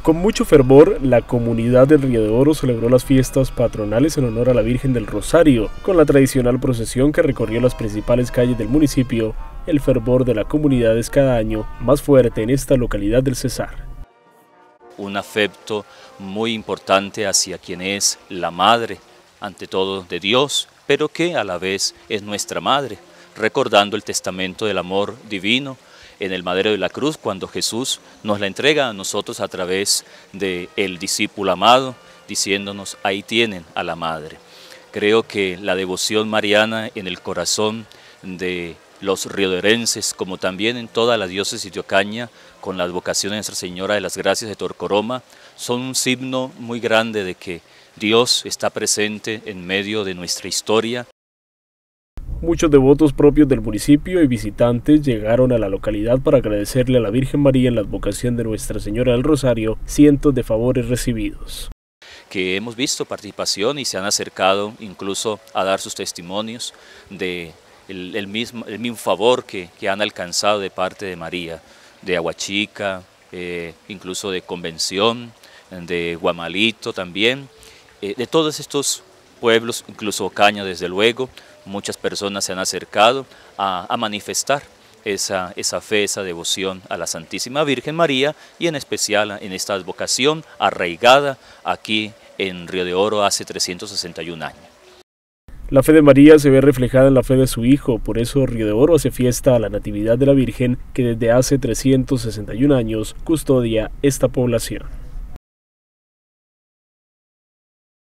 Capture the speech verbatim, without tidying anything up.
Con mucho fervor, la comunidad del Río de Oro celebró las fiestas patronales en honor a la Virgen del Rosario, con la tradicional procesión que recorrió las principales calles del municipio. El fervor de la comunidad es cada año más fuerte en esta localidad del Cesar. Un afecto muy importante hacia quien es la madre, ante todo de Dios, pero que a la vez es nuestra madre, recordando el testamento del amor divino en el madero de la cruz, cuando Jesús nos la entrega a nosotros a través del discípulo amado, diciéndonos, ahí tienen a la madre. Creo que la devoción mariana en el corazón de los rioderenses, como también en toda la diócesis de Ocaña, con la advocación de Nuestra Señora de las Gracias de Torcoroma, son un signo muy grande de que Dios está presente en medio de nuestra historia. Muchos devotos propios del municipio y visitantes llegaron a la localidad para agradecerle a la Virgen María en la advocación de Nuestra Señora del Rosario cientos de favores recibidos. Que hemos visto participación y se han acercado incluso a dar sus testimonios de el, el, mismo, el mismo favor que, que han alcanzado de parte de María, de Aguachica, eh, incluso de Convención, de Guamalito también, eh, de todos estos pueblos, incluso Ocaña desde luego. Muchas personas se han acercado a, a manifestar esa, esa fe, esa devoción a la Santísima Virgen María y en especial en esta advocación arraigada aquí en Río de Oro hace trescientos sesenta y un años. La fe de María se ve reflejada en la fe de su Hijo, por eso Río de Oro hace fiesta a la Natividad de la Virgen que desde hace trescientos sesenta y un años custodia esta población.